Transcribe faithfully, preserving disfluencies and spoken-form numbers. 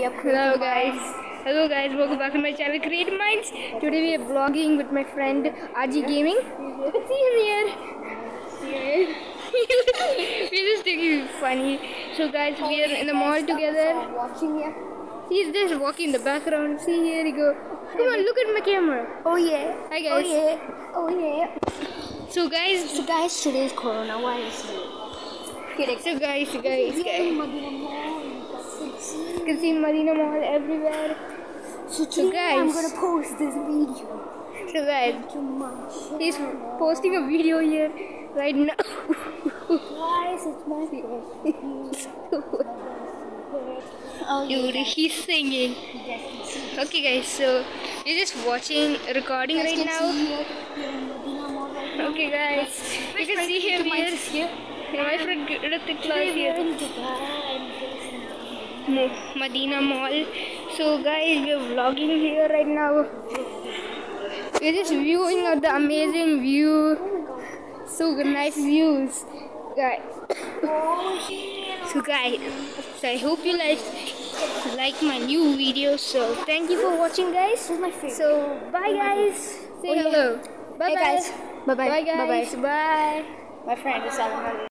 up Hello guys. Hello guys, welcome back to my channel Creative Minds. Today we are vlogging with my friend Aji Gaming. See him here. We're just taking it funny. So guys, we are in the mall together. Watching you. He's just walking in the background. See, here you go. Come on, look at my camera. Oh yeah. Hi Oh guys. yeah. Oh yeah. So guys, So guys, today's Corona virus. Kidding. so guys, so guys, guys. Madina Mall. You can see Madina Mall everywhere. So So today guys, I'm gonna post this video. so guys, Too much. he's posting a video here right now. Why is it my face? Oh Dude, he's singing. Okay guys, so you're just watching, recording right now. Okay guys, you can see him here. My friend Ritik class here. Mo- Madina Mall. So guys, we're vlogging here right now. We're just viewing of the amazing view. So good, nice views, guys. So guys, so I hope you like like my new video. So thank you for watching, guys. This is my favorite. So bye guys. Say Oh, yeah. hello. Bye Hey bye. guys. Bye bye. Bye guys. Bye. My friend is having